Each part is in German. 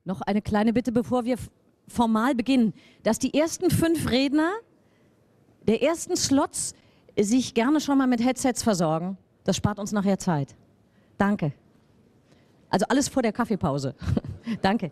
Noch eine kleine Bitte, bevor wir formal beginnen, dass die ersten 5 Redner der ersten Slots sich gerne schon mal mit Headsets versorgen. Das spart uns nachher Zeit. Danke. Also alles vor der Kaffeepause. Danke.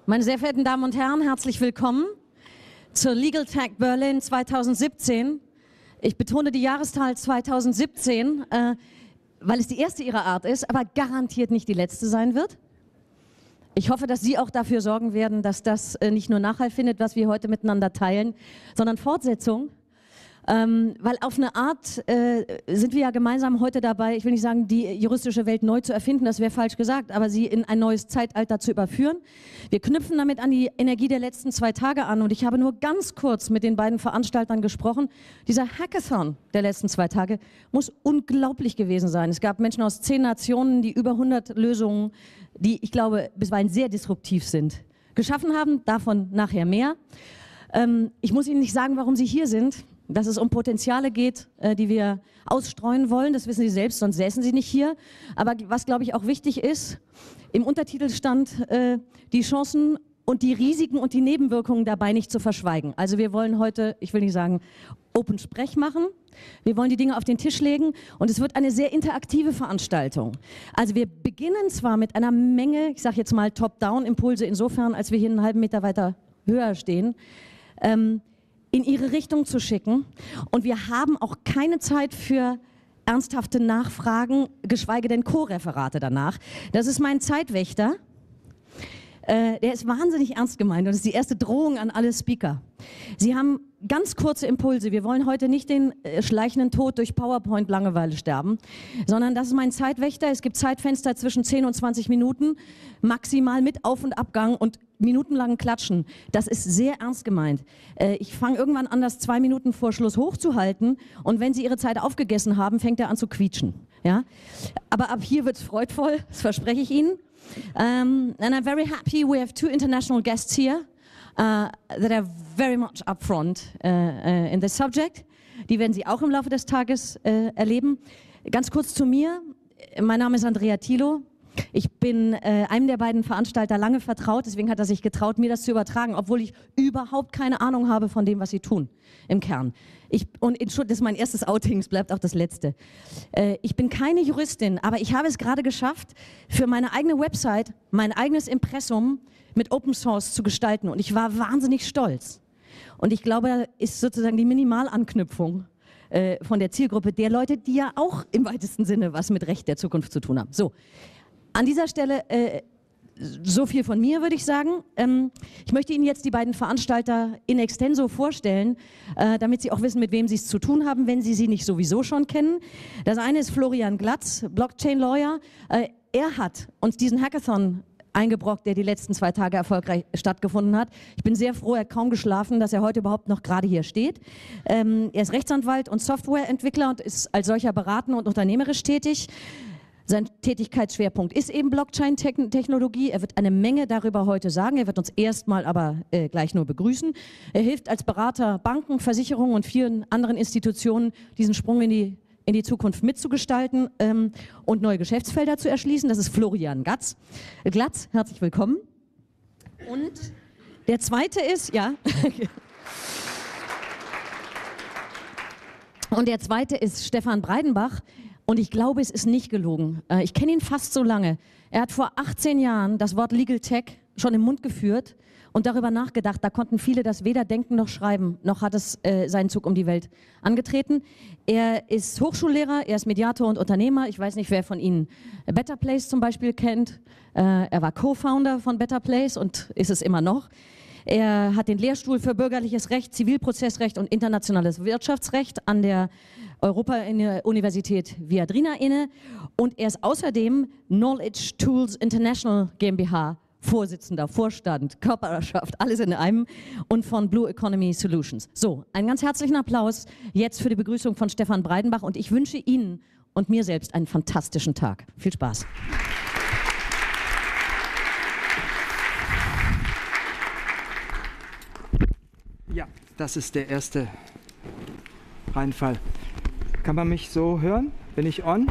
Meine sehr verehrten Damen und Herren, herzlich willkommen zur Legal Tech Berlin 2017. Ich betone die Jahreszahl 2017, weil es die erste ihrer Art ist, aber garantiert nicht die letzte sein wird. Ich hoffe, dass Sie auch dafür sorgen werden, dass das nicht nur Nachhall findet, was wir heute miteinander teilen, sondern Fortsetzung. Weil auf eine Art sind wir ja gemeinsam heute dabei, ich will nicht sagen, die juristische Welt neu zu erfinden, das wäre falsch gesagt, aber sie in ein neues Zeitalter zu überführen. Wir knüpfen damit an die Energie der letzten 2 Tage an und ich habe nur ganz kurz mit den beiden Veranstaltern gesprochen. Dieser Hackathon der letzten 2 Tage muss unglaublich gewesen sein. Es gab Menschen aus 10 Nationen, die über 100 Lösungen, die ich glaube bisweilen sehr disruptiv sind, geschaffen haben. Davon nachher mehr. Ich muss Ihnen nicht sagen, warum Sie hier sind. Dass es um Potenziale geht, die wir ausstreuen wollen, das wissen Sie selbst, sonst säßen Sie nicht hier. Aber was, glaube ich, auch wichtig ist, im Untertitel stand, die Chancen und die Risiken und die Nebenwirkungen dabei nicht zu verschweigen. Also wir wollen heute, ich will nicht sagen, Open Sprech machen. Wir wollen die Dinge auf den Tisch legen und es wird eine sehr interaktive Veranstaltung. Also wir beginnen zwar mit einer Menge, ich sage jetzt mal Top-Down-Impulse insofern, als wir hier einen halben Meter weiter höher stehen, in ihre Richtung zu schicken. Und wir haben auch keine Zeit für ernsthafte Nachfragen, geschweige denn Co-Referate danach. Das ist mein Zeitwächter. Der ist wahnsinnig ernst gemeint und das ist die erste Drohung an alle Speaker. Sie haben ganz kurze Impulse. Wir wollen heute nicht den schleichenden Tod durch PowerPoint-Langeweile sterben, sondern das ist mein Zeitwächter. Es gibt Zeitfenster zwischen 10 und 20 Minuten, maximal mit Auf- und Abgang und minutenlangen Klatschen. Das ist sehr ernst gemeint. Ich fange irgendwann an, das 2 Minuten vor Schluss hochzuhalten und wenn Sie Ihre Zeit aufgegessen haben, fängt er an zu quietschen. Ja? Aber ab hier wird es freudvoll, das verspreche ich Ihnen. And I'm very happy we have 2 international guests here that are very much up front in this subject. Die werden Sie auch im Laufe des Tages erleben. Ganz kurz zu mir. Mein Name ist Andrea Thilo. Ich bin einem der beiden Veranstalter lange vertraut, deswegen hat er sich getraut, mir das zu übertragen, obwohl ich überhaupt keine Ahnung habe von dem, was sie tun, im Kern. Das ist mein erstes Outing, es bleibt auch das letzte. Ich bin keine Juristin, aber ich habe es gerade geschafft, für meine eigene Website mein eigenes Impressum mit Open Source zu gestalten und ich war wahnsinnig stolz. Und ich glaube, da ist sozusagen die Minimalanknüpfung von der Zielgruppe der Leute, die ja auch im weitesten Sinne was mit Recht der Zukunft zu tun haben. So. An dieser Stelle so viel von mir, würde ich sagen. Ich möchte Ihnen jetzt die beiden Veranstalter in extenso vorstellen, damit Sie auch wissen, mit wem Sie es zu tun haben, wenn Sie sie nicht sowieso schon kennen. Das eine ist Florian Glatz, Blockchain-Lawyer. Er hat uns diesen Hackathon eingebrockt, der die letzten 2 Tage erfolgreich stattgefunden hat. Ich bin sehr froh, er hat kaum geschlafen, dass er heute überhaupt noch gerade hier steht. Er ist Rechtsanwalt und Softwareentwickler und ist als solcher beratend und unternehmerisch tätig. Sein Tätigkeitsschwerpunkt ist eben Blockchain-Technologie. Er wird eine Menge darüber heute sagen. Er wird uns erstmal aber gleich nur begrüßen. Er hilft als Berater Banken, Versicherungen und vielen anderen Institutionen, diesen Sprung in die Zukunft mitzugestalten und neue Geschäftsfelder zu erschließen. Das ist Florian Glatz. Herzlich willkommen. Und der zweite ist, ja. Und der zweite ist Stefan Breidenbach. Und ich glaube, es ist nicht gelogen. Ich kenne ihn fast so lange. Er hat vor 18 Jahren das Wort Legal Tech schon im Mund geführt und darüber nachgedacht. Da konnten viele das weder denken noch schreiben, noch hat es seinen Zug um die Welt angetreten. Er ist Hochschullehrer, er ist Mediator und Unternehmer. Ich weiß nicht, wer von Ihnen Better Place zum Beispiel kennt. Er war Co-Founder von Better Place und ist es immer noch. Er hat den Lehrstuhl für Bürgerliches Recht, Zivilprozessrecht und internationales Wirtschaftsrecht an der Europa-Universität Viadrina inne und er ist außerdem Knowledge Tools International GmbH Vorsitzender, Vorstand, Körperschaft, alles in einem und von Blue Economy Solutions. So, einen ganz herzlichen Applaus jetzt für die Begrüßung von Stefan Breidenbach und ich wünsche Ihnen und mir selbst einen fantastischen Tag. Viel Spaß. Ja, das ist der erste Reinfall. Kann man mich so hören? Bin ich on?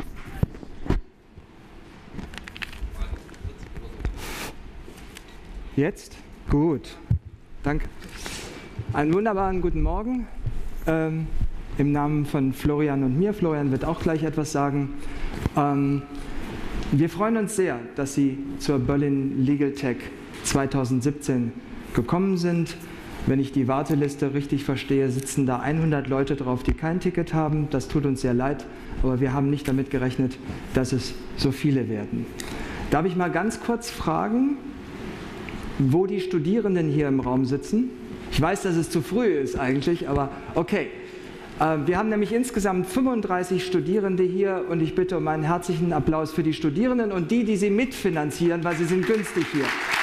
Jetzt? Gut. Danke. Einen wunderbaren guten Morgen. Im Namen von Florian und mir. Florian wird auch gleich etwas sagen. Wir freuen uns sehr, dass Sie zur Berlin Legal Tech 2017 gekommen sind. Wenn ich die Warteliste richtig verstehe, sitzen da 100 Leute drauf, die kein Ticket haben. Das tut uns sehr leid, aber wir haben nicht damit gerechnet, dass es so viele werden. Darf ich mal ganz kurz fragen, wo die Studierenden hier im Raum sitzen? Ich weiß, dass es zu früh ist eigentlich, aber okay. Wir haben nämlich insgesamt 35 Studierende hier und ich bitte um einen herzlichen Applaus für die Studierenden und die sie mitfinanzieren, weil sie sind günstig hier.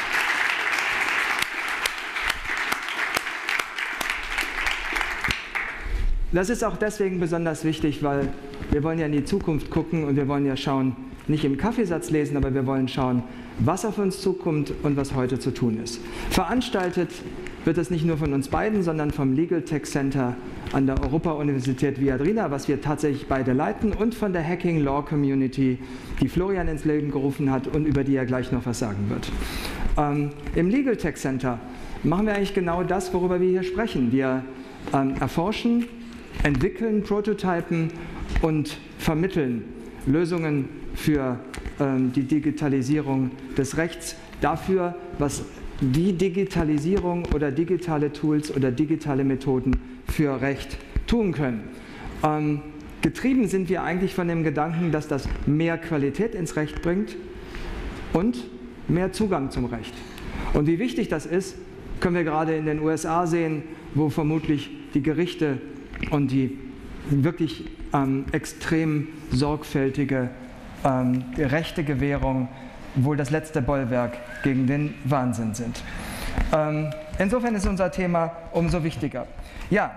Das ist auch deswegen besonders wichtig, weil wir wollen ja in die Zukunft gucken und wir wollen ja schauen, nicht im Kaffeesatz lesen, aber wir wollen schauen, was auf uns zukommt und was heute zu tun ist. Veranstaltet wird es nicht nur von uns beiden, sondern vom Legal Tech Center an der Europa-Universität Viadrina, was wir tatsächlich beide leiten, und von der Hacking Law Community, die Florian ins Leben gerufen hat und über die er gleich noch was sagen wird. Im Legal Tech Center machen wir eigentlich genau das, worüber wir hier sprechen. Wir erforschen, entwickeln, prototypen und vermitteln Lösungen für die Digitalisierung des Rechts, dafür, was die Digitalisierung oder digitale Tools oder digitale Methoden für Recht tun können. Getrieben sind wir eigentlich von dem Gedanken, dass das mehr Qualität ins Recht bringt und mehr Zugang zum Recht. Und wie wichtig das ist, können wir gerade in den USA sehen, wo vermutlich die Gerichte und die wirklich extrem sorgfältige Rechtegewährung wohl das letzte Bollwerk gegen den Wahnsinn sind. Insofern ist unser Thema umso wichtiger. Ja,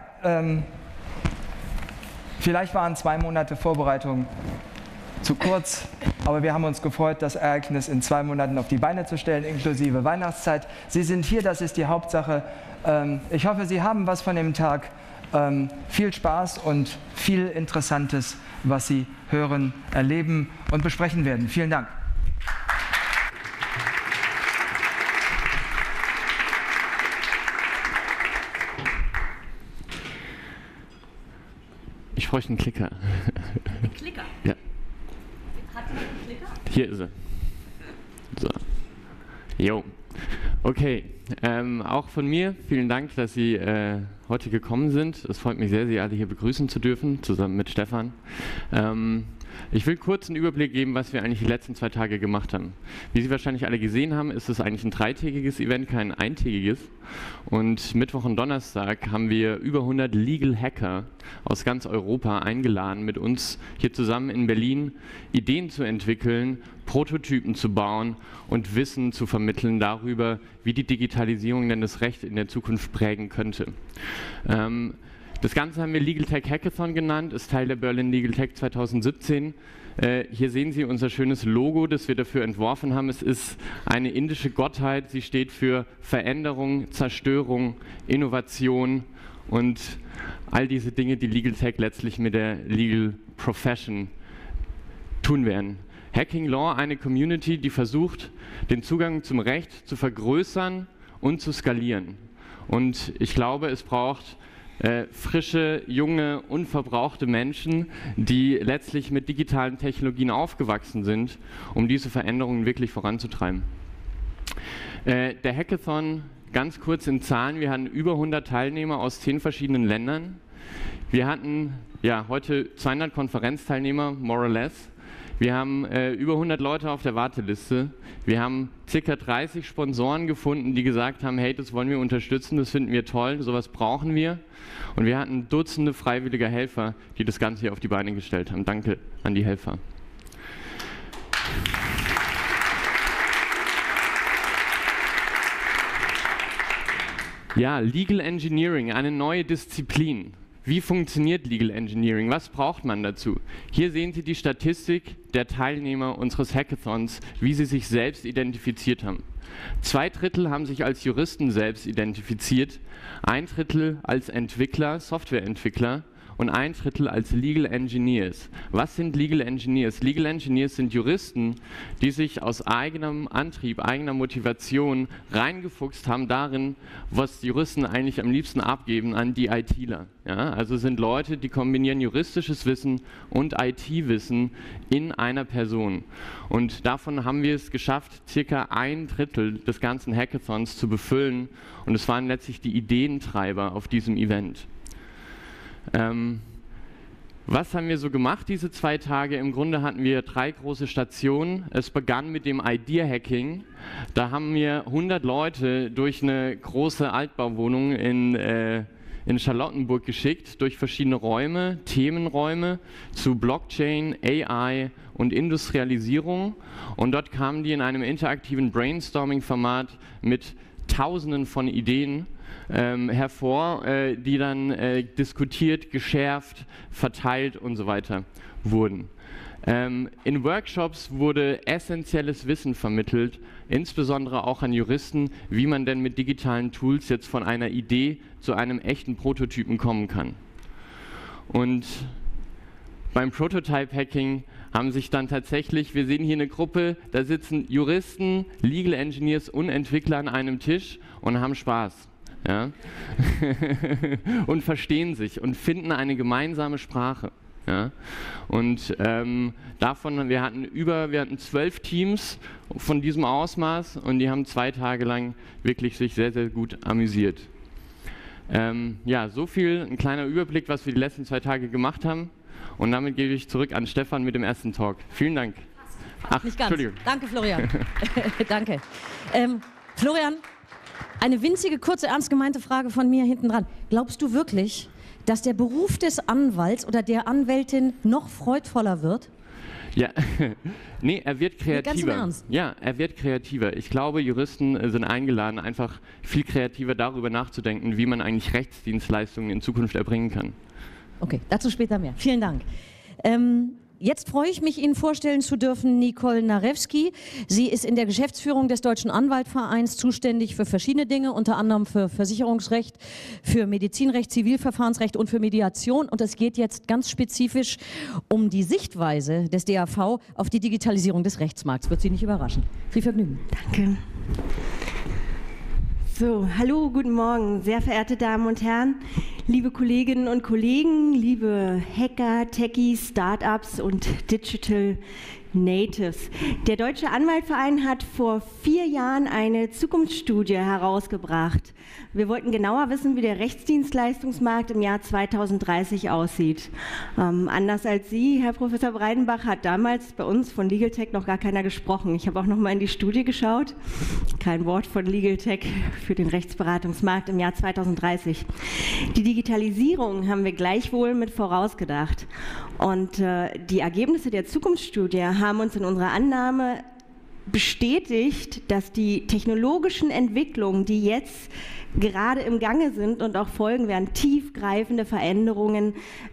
vielleicht waren 2 Monate Vorbereitung zu kurz, aber wir haben uns gefreut, das Ereignis in 2 Monaten auf die Beine zu stellen, inklusive Weihnachtszeit. Sie sind hier, das ist die Hauptsache. Ich hoffe, Sie haben was von dem Tag. Viel Spaß und viel Interessantes, was Sie hören, erleben und besprechen werden. Vielen Dank. Ich bräuchte einen Klicker. Ein Klicker? Ja. Hat jemand einen Klicker? Hier ist er. So. Jo. Okay. Auch von mir vielen Dank, dass Sie heute gekommen sind. Es freut mich sehr, Sie alle hier begrüßen zu dürfen, zusammen mit Stefan. Ich will kurz einen Überblick geben, was wir eigentlich die letzten 2 Tage gemacht haben. Wie Sie wahrscheinlich alle gesehen haben, ist es eigentlich ein 3-tägiges Event, kein eintägiges. Und Mittwoch und Donnerstag haben wir über 100 Legal Hacker aus ganz Europa eingeladen, mit uns hier zusammen in Berlin Ideen zu entwickeln, Prototypen zu bauen und Wissen zu vermitteln darüber, wie die Digitalisierung denn das Recht in der Zukunft prägen könnte. Das Ganze haben wir Legal Tech Hackathon genannt, ist Teil der Berlin Legal Tech 2017. Hier sehen Sie unser schönes Logo, das wir dafür entworfen haben. Es ist eine indische Gottheit. Sie steht für Veränderung, Zerstörung, Innovation und all diese Dinge, die Legal Tech letztlich mit der Legal Profession tun werden. Hacking Law, eine Community, die versucht, den Zugang zum Recht zu vergrößern und zu skalieren. Und ich glaube, es braucht frische, junge, unverbrauchte Menschen, die letztlich mit digitalen Technologien aufgewachsen sind, um diese Veränderungen wirklich voranzutreiben. Der Hackathon, ganz kurz in Zahlen, wir hatten über 100 Teilnehmer aus 10 verschiedenen Ländern. Wir hatten heute 200 Konferenzteilnehmer, more or less. Wir haben über 100 Leute auf der Warteliste. Wir haben ca. 30 Sponsoren gefunden, die gesagt haben, hey, das wollen wir unterstützen, das finden wir toll, sowas brauchen wir. Und wir hatten Dutzende freiwilliger Helfer, die das Ganze hier auf die Beine gestellt haben. Danke an die Helfer. Ja, Legal Engineering, eine neue Disziplin. Wie funktioniert Legal Engineering? Was braucht man dazu? Hier sehen Sie die Statistik der Teilnehmer unseres Hackathons, wie sie sich selbst identifiziert haben. 2/3 haben sich als Juristen selbst identifiziert, 1/3 als Entwickler, Softwareentwickler und ein Drittel als Legal Engineers. Was sind Legal Engineers? Legal Engineers sind Juristen, die sich aus eigenem Antrieb, eigener Motivation reingefuchst haben darin, was Juristen eigentlich am liebsten abgeben an die ITler. Ja, also sind Leute, die kombinieren juristisches Wissen und IT-Wissen in einer Person. Und davon haben wir es geschafft, circa ein Drittel des ganzen Hackathons zu befüllen. Und es waren letztlich die Ideentreiber auf diesem Event. Was haben wir so gemacht diese 2 Tage? Im Grunde hatten wir 3 große Stationen. Es begann mit dem Idea-Hacking. Da haben wir 100 Leute durch eine große Altbauwohnung in Charlottenburg geschickt, durch verschiedene Räume, Themenräume zu Blockchain, AI und Industrialisierung. Und dort kamen die in einem interaktiven Brainstorming-Format mit Tausenden von Ideen hervor, die dann diskutiert, geschärft, verteilt und so weiter wurden. In Workshops wurde essentielles Wissen vermittelt, insbesondere auch an Juristen, wie man denn mit digitalen Tools jetzt von einer Idee zu einem echten Prototypen kommen kann. Und beim Prototype-Hacking haben sich dann tatsächlich, wir sehen hier eine Gruppe, da sitzen Juristen, Legal Engineers und Entwickler an einem Tisch und haben Spaß. Ja? Und verstehen sich und finden eine gemeinsame Sprache. Ja? Und davon, wir hatten 12 Teams von diesem Ausmaß und die haben 2 Tage lang wirklich sich sehr, sehr gut amüsiert. Ja, so viel, ein kleiner Überblick, was wir die letzten 2 Tage gemacht haben. Und damit gebe ich zurück an Stefan mit dem ersten Talk. Vielen Dank. Ach, nicht ganz. Entschuldigung. Danke, Florian. Danke. Florian, eine winzige, kurze, ernst gemeinte Frage von mir hinten dran. Glaubst du wirklich, dass der Beruf des Anwalts oder der Anwältin noch freudvoller wird? Ja, nee, er wird kreativer. Ganz im Ernst? Ja, er wird kreativer. Ich glaube, Juristen sind eingeladen, einfach viel kreativer darüber nachzudenken, wie man eigentlich Rechtsdienstleistungen in Zukunft erbringen kann. Okay, dazu später mehr. Vielen Dank. Jetzt freue ich mich, Ihnen vorstellen zu dürfen Nicole Narewski. Sie ist in der Geschäftsführung des Deutschen Anwaltvereins zuständig für verschiedene Dinge, unter anderem für Versicherungsrecht, für Medizinrecht, Zivilverfahrensrecht und für Mediation. Und es geht jetzt ganz spezifisch um die Sichtweise des DAV auf die Digitalisierung des Rechtsmarkts. Wird Sie nicht überraschen. Viel Vergnügen. Danke. So, hallo, guten Morgen, sehr verehrte Damen und Herren, liebe Kolleginnen und Kollegen, liebe Hacker, Techies, Startups und Digital Natives. Der Deutsche Anwaltverein hat vor 4 Jahren eine Zukunftsstudie herausgebracht. Wir wollten genauer wissen, wie der Rechtsdienstleistungsmarkt im Jahr 2030 aussieht. Anders als Sie, Herr Professor Breidenbach, hat damals bei uns von Legal Tech noch gar keiner gesprochen. Ich habe auch noch mal in die Studie geschaut. Kein Wort von Legal Tech für den Rechtsberatungsmarkt im Jahr 2030. Die Digitalisierung haben wir gleichwohl mit vorausgedacht. Und die Ergebnisse der Zukunftsstudie haben uns in unserer Annahme bestätigt, dass die technologischen Entwicklungen, die jetzt gerade im Gange sind und auch folgen werden, tiefgreifende Veränderungen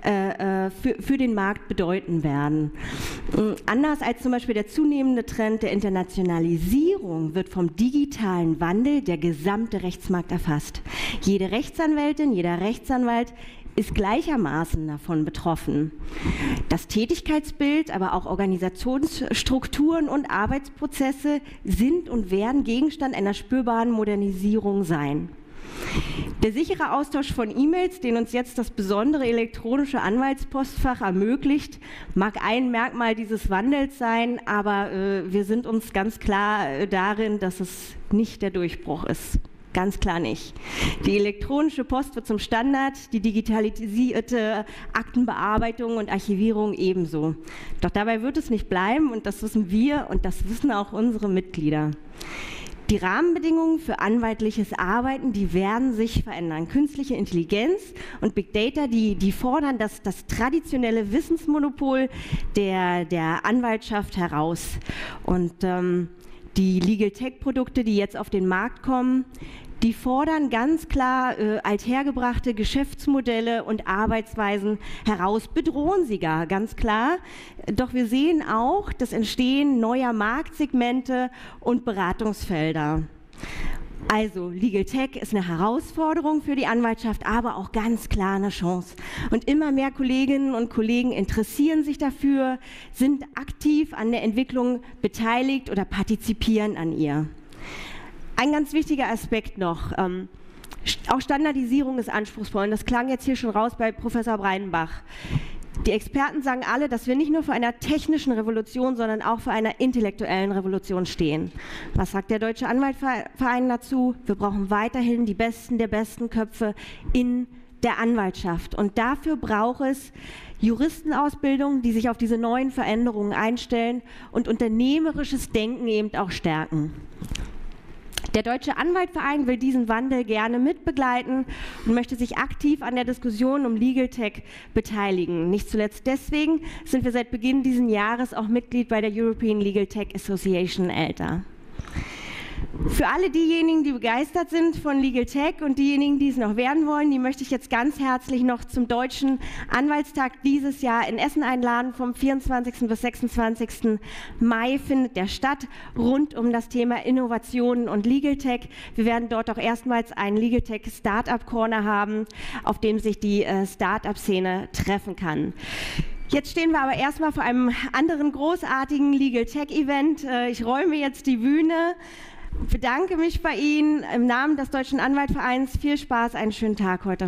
für den Markt bedeuten werden. Anders als zum Beispiel der zunehmende Trend der Internationalisierung wird vom digitalen Wandel der gesamte Rechtsmarkt erfasst. Jede Rechtsanwältin, jeder Rechtsanwalt ist gleichermaßen davon betroffen. Das Tätigkeitsbild, aber auch Organisationsstrukturen und Arbeitsprozesse sind und werden Gegenstand einer spürbaren Modernisierung sein. Der sichere Austausch von E-Mails, den uns jetzt das besondere elektronische Anwaltspostfach ermöglicht, mag ein Merkmal dieses Wandels sein, aber wir sind uns ganz klar darin, dass es nicht der Durchbruch ist. Ganz klar nicht. Die elektronische Post wird zum Standard, die digitalisierte Aktenbearbeitung und Archivierung ebenso. Doch dabei wird es nicht bleiben und das wissen wir und das wissen auch unsere Mitglieder. Die Rahmenbedingungen für anwaltliches Arbeiten, die werden sich verändern. Künstliche Intelligenz und Big Data, die fordern das traditionelle Wissensmonopol der Anwaltschaft heraus. Und die Legal Tech Produkte, die jetzt auf den Markt kommen, die fordern ganz klar althergebrachte Geschäftsmodelle und Arbeitsweisen heraus, bedrohen sie gar, ganz klar. Doch wir sehen auch das Entstehen neuer Marktsegmente und Beratungsfelder. Also Legal Tech ist eine Herausforderung für die Anwaltschaft, aber auch ganz klar eine Chance. Und immer mehr Kolleginnen und Kollegen interessieren sich dafür, sind aktiv an der Entwicklung beteiligt oder partizipieren an ihr. Ein ganz wichtiger Aspekt noch, auch Standardisierung ist anspruchsvoll und das klang jetzt hier schon raus bei Professor Breidenbach. Die Experten sagen alle, dass wir nicht nur vor einer technischen Revolution, sondern auch vor einer intellektuellen Revolution stehen. Was sagt der Deutsche Anwaltverein dazu? Wir brauchen weiterhin die Besten der besten Köpfe in der Anwaltschaft. Und dafür braucht es Juristenausbildung, die sich auf diese neuen Veränderungen einstellen und unternehmerisches Denken eben auch stärken. Der Deutsche Anwaltverein will diesen Wandel gerne mitbegleiten und möchte sich aktiv an der Diskussion um Legal Tech beteiligen. Nicht zuletzt deswegen sind wir seit Beginn dieses Jahres auch Mitglied bei der European Legal Tech Association ELTA. Für alle diejenigen, die begeistert sind von Legal Tech und diejenigen, die es noch werden wollen, die möchte ich jetzt ganz herzlich noch zum Deutschen Anwaltstag dieses Jahr in Essen einladen. Vom 24. bis 26. Mai findet der statt, rund um das Thema Innovationen und Legal Tech. Wir werden dort auch erstmals einen Legal Tech Startup Corner haben, auf dem sich die Startup-Szene treffen kann. Jetzt stehen wir aber erstmal vor einem anderen großartigen Legal Tech Event. Ich räume jetzt die Bühne. Bedanke mich bei Ihnen im Namen des Deutschen Anwaltvereins. Viel Spaß, einen schönen Tag heute.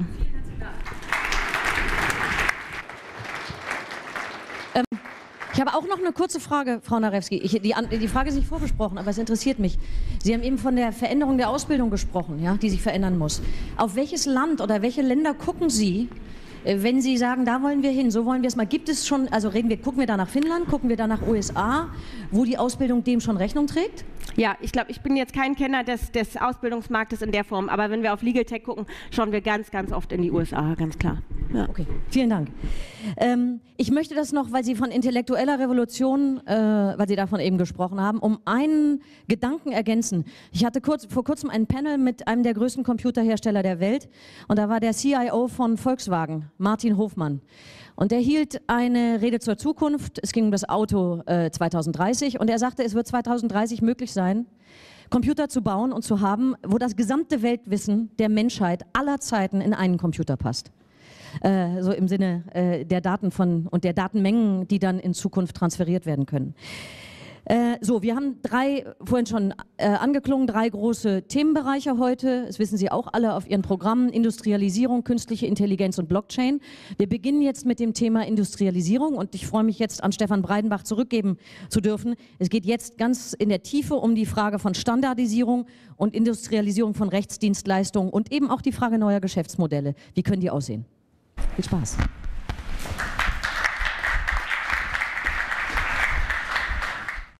Ich habe auch noch eine kurze Frage, Frau Narewski. Die Frage ist nicht vorbesprochen, aber es interessiert mich. Sie haben eben von der Veränderung der Ausbildung gesprochen, ja, die sich verändern muss. Auf welches Land oder welche Länder gucken Sie, wenn Sie sagen, da wollen wir hin, so wollen wir es mal? Gibt es schon, also gucken wir da nach Finnland, gucken wir da nach USA, wo die Ausbildung dem schon Rechnung trägt? Ja, ich glaube, ich bin jetzt kein Kenner des Ausbildungsmarktes in der Form, aber wenn wir auf Legal Tech gucken, schauen wir ganz, ganz oft in die USA, ganz klar. Ja. Okay, vielen Dank. Ich möchte das noch, weil Sie von intellektueller Revolution, weil Sie davon eben gesprochen haben, um einen Gedanken ergänzen. Ich hatte vor kurzem ein Panel mit einem der größten Computerhersteller der Welt und da war der CIO von Volkswagen, Martin Hofmann. Und er hielt eine Rede zur Zukunft, es ging um das Auto 2030 und er sagte, es wird 2030 möglich sein, Computer zu bauen und zu haben, wo das gesamte Weltwissen der Menschheit aller Zeiten in einen Computer passt. So im Sinne der Daten und der Datenmengen, die dann in Zukunft transferiert werden können. So, wir haben vorhin schon angeklungen, 3 große Themenbereiche heute. Das wissen Sie auch alle auf Ihren Programmen. Industrialisierung, künstliche Intelligenz und Blockchain. Wir beginnen jetzt mit dem Thema Industrialisierung und ich freue mich jetzt an Stefan Breidenbach zurückgeben zu dürfen. Es geht jetzt ganz in der Tiefe um die Frage von Standardisierung und Industrialisierung von Rechtsdienstleistungen und eben auch die Frage neuer Geschäftsmodelle. Wie können die aussehen? Viel Spaß.